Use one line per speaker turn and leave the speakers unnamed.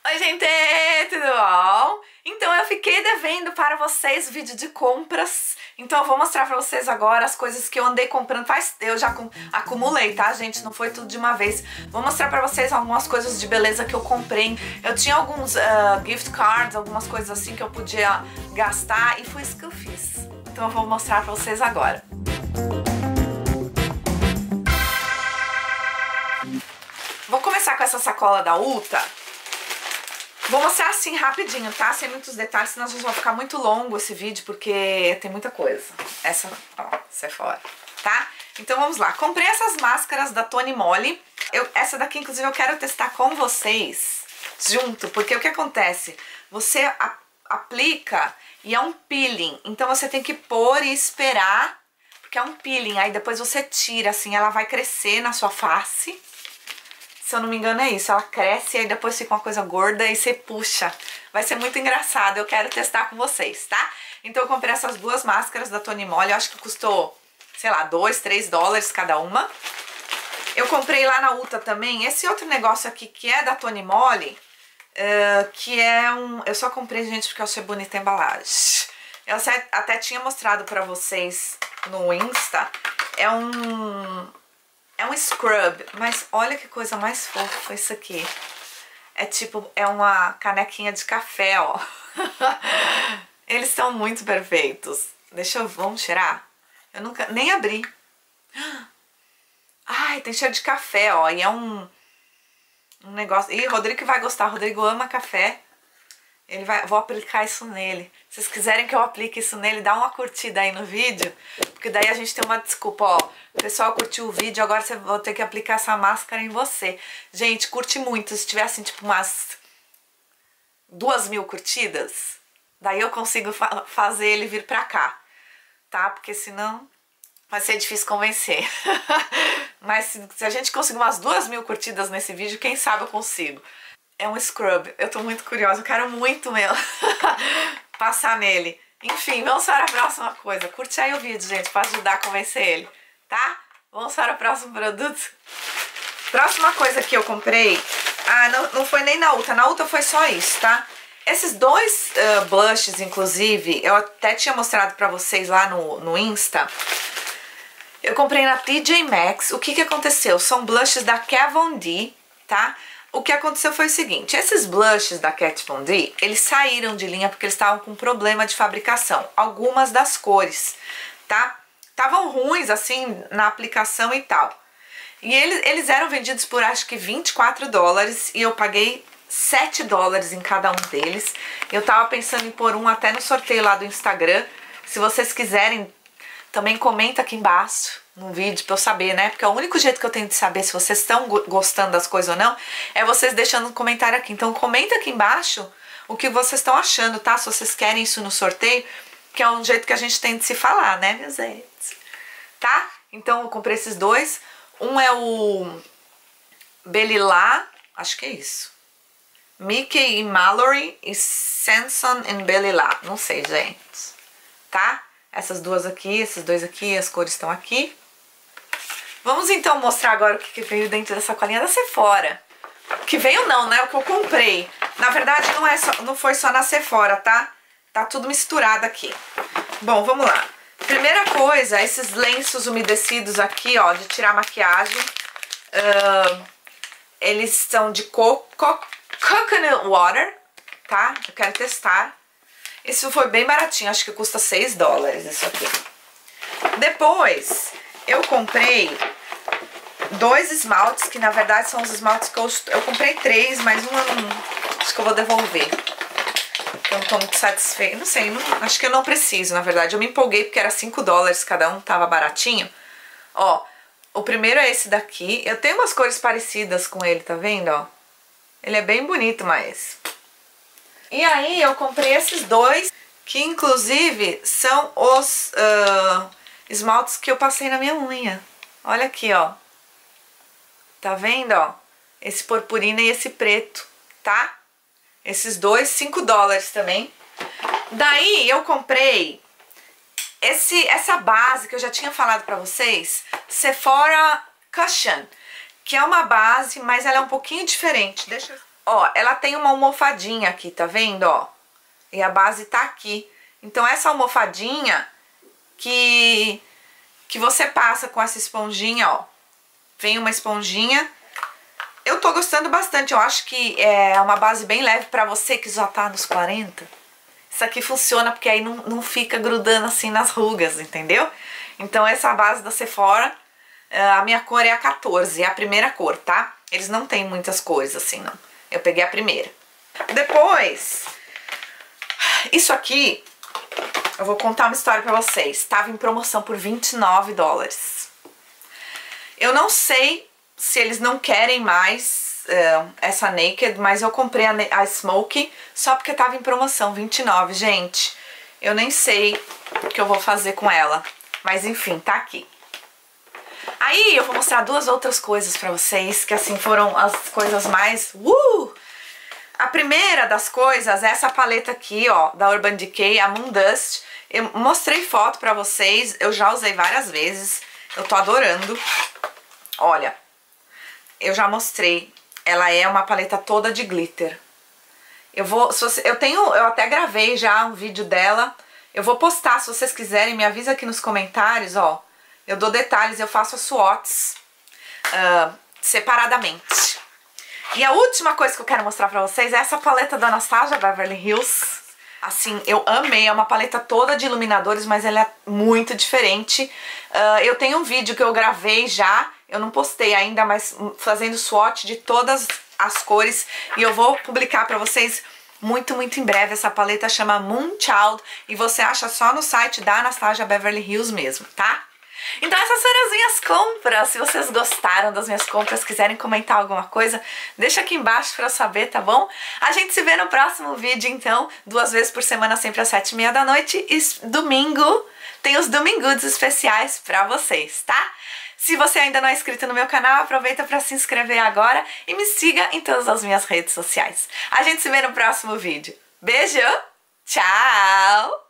Oi, gente, tudo bom? Então eu fiquei devendo para vocês o vídeo de compras. Então eu vou mostrar pra vocês agora as coisas que eu andei comprando. Eu já acumulei, tá, gente? Não foi tudo de uma vez. Vou mostrar pra vocês algumas coisas de beleza que eu comprei. Eu tinha alguns gift cards, algumas coisas assim que eu podia gastar, e foi isso que eu fiz. Então eu vou mostrar pra vocês agora. Vou começar com essa sacola da Ulta. Vou mostrar assim rapidinho, tá? Sem muitos detalhes, senão vai ficar muito longo esse vídeo, porque tem muita coisa. Essa, ó, Sephora, tá? Então vamos lá. Comprei essas máscaras da Tony Moly. Essa daqui, inclusive, eu quero testar com vocês junto, porque o que acontece? Você aplica e é um peeling, então você tem que pôr e esperar, porque é um peeling. Aí depois você tira, assim, ela vai crescer na sua face. Se eu não me engano é isso, ela cresce e aí depois fica uma coisa gorda e você puxa. Vai ser muito engraçado, eu quero testar com vocês, tá? Então eu comprei essas duas máscaras da Tony Moly, eu acho que custou, sei lá, 2, 3 dólares cada uma. Eu comprei lá na Ulta também esse outro negócio aqui que é da Tony Moly, que é um... Eu só comprei, gente, porque eu achei bonita a embalagem. Eu até tinha mostrado pra vocês no Insta, é um scrub, mas olha que coisa mais fofa isso aqui. É tipo, é uma canequinha de café, ó. Eles são muito perfeitos. Vamos cheirar? Eu nunca, nem abri. Ai, tem cheiro de café, ó. E é um negócio... Ih, Rodrigo vai gostar, Rodrigo ama café. Vou aplicar isso nele. Se vocês quiserem que eu aplique isso nele, dá uma curtida aí no vídeo, porque daí a gente tem uma desculpa, ó. O pessoal curtiu o vídeo, agora você vai ter que aplicar essa máscara em você. Gente, curte muito. Se tiver assim, tipo umas 2.000 curtidas, daí eu consigo fazer ele vir pra cá, tá? Porque senão vai ser difícil convencer. Mas se a gente conseguir umas 2.000 curtidas nesse vídeo, quem sabe eu consigo. É um scrub, eu tô muito curiosa, eu quero muito mesmo passar nele. Enfim, vamos para a próxima coisa. Curte aí o vídeo, gente, pra ajudar a convencer ele, tá? Vamos para o próximo produto. Próxima coisa que eu comprei... Ah, não foi nem na Ulta foi só isso, tá? Esses dois blushes, inclusive, eu até tinha mostrado pra vocês lá no Insta. Eu comprei na TJ Maxx. O que aconteceu? São blushes da Kat Von D, tá? O que aconteceu foi o seguinte, esses blushes da Kat Von D, eles saíram de linha porque eles estavam com problema de fabricação. Algumas das cores, tá? Estavam ruins, assim, na aplicação e tal. E eles eram vendidos por, acho que 24 dólares e eu paguei 7 dólares em cada um deles. Eu tava pensando em pôr um até no sorteio lá do Instagram. Se vocês quiserem, também comenta aqui embaixo no vídeo pra eu saber, né? Porque é o único jeito que eu tenho de saber se vocês estão gostando das coisas ou não é vocês deixando um comentário aqui. Então comenta aqui embaixo o que vocês estão achando, tá? Se vocês querem isso no sorteio, que é um jeito que a gente tem de se falar, né, meus gente? Tá? Então eu comprei esses dois. Um é o Belila, acho que é isso. Mickey e Mallory e Sanson e Belila. Não sei, gente. Tá? Essas duas aqui, esses dois aqui, as cores estão aqui. Vamos então mostrar agora o que veio dentro da sacolinha da Sephora. Que veio não, né? O que eu comprei. Na verdade não foi só na Sephora, tá? Tá tudo misturado aqui. Bom, vamos lá. Primeira coisa, esses lenços umedecidos aqui, ó, de tirar maquiagem. Eles são de coconut water, tá? Eu quero testar. Isso foi bem baratinho, acho que custa 6 dólares isso aqui. Depois, eu comprei dois esmaltes, que na verdade são os esmaltes que eu comprei 3, mas um eu não, acho que eu vou devolver. Eu não tô muito satisfeita, não sei, acho que eu não preciso, na verdade. Eu me empolguei porque era 5 dólares cada um, tava baratinho. Ó, o primeiro é esse daqui. Eu tenho umas cores parecidas com ele, tá vendo, ó? Ele é bem bonito, mas... E aí eu comprei esses dois, que inclusive são os esmaltes que eu passei na minha unha. Olha aqui, ó. Tá vendo, ó? Esse purpurina e esse preto, tá? Esses dois, 5 dólares também. Daí eu comprei essa base que eu já tinha falado pra vocês, Sephora Cushion, que é uma base, mas ela é um pouquinho diferente. Ó, ela tem uma almofadinha aqui, tá vendo, ó? E a base tá aqui. Então essa almofadinha que você passa com essa esponjinha, ó. Vem uma esponjinha. Eu tô gostando bastante, eu acho que é uma base bem leve pra você que já tá nos 40. Isso aqui funciona porque aí não fica grudando assim nas rugas, entendeu? Então essa base da Sephora, a minha cor é a 14, é a primeira cor, tá? Eles não têm muitas cores assim, não. Eu peguei a primeira. Depois, isso aqui, eu vou contar uma história pra vocês. Tava em promoção por 29 dólares. Eu não sei se eles não querem mais essa Naked, mas eu comprei a Smoky só porque tava em promoção, 29, gente. Eu nem sei o que eu vou fazer com ela, mas enfim, tá aqui. Aí eu vou mostrar duas outras coisas pra vocês, que assim foram as coisas mais... A primeira das coisas é essa paleta aqui, ó, da Urban Decay, a Moon Dust. Eu mostrei foto pra vocês, eu já usei várias vezes, eu tô adorando. Olha, eu já mostrei, ela é uma paleta toda de glitter. Eu até gravei já um vídeo dela, eu vou postar, se vocês quiserem, me avisa aqui nos comentários, ó. Eu dou detalhes, eu faço as swatches separadamente. E a última coisa que eu quero mostrar pra vocês é essa paleta da Anastasia Beverly Hills. Assim, eu amei, é uma paleta toda de iluminadores, mas ela é muito diferente. Eu tenho um vídeo que eu gravei já, eu não postei ainda, mas fazendo swatch de todas as cores. E eu vou publicar pra vocês muito em breve. Essa paleta chama Moonchild e você acha só no site da Anastasia Beverly Hills mesmo, tá? Então essas foram as minhas compras. Se vocês gostaram das minhas compras, quiserem comentar alguma coisa, deixa aqui embaixo pra eu saber, tá bom? A gente se vê no próximo vídeo, então, 2 vezes por semana, sempre às 7h30 da noite. E domingo tem os Domingudos especiais pra vocês, tá? Se você ainda não é inscrito no meu canal, aproveita pra se inscrever agora e me siga em todas as minhas redes sociais. A gente se vê no próximo vídeo. Beijo, tchau!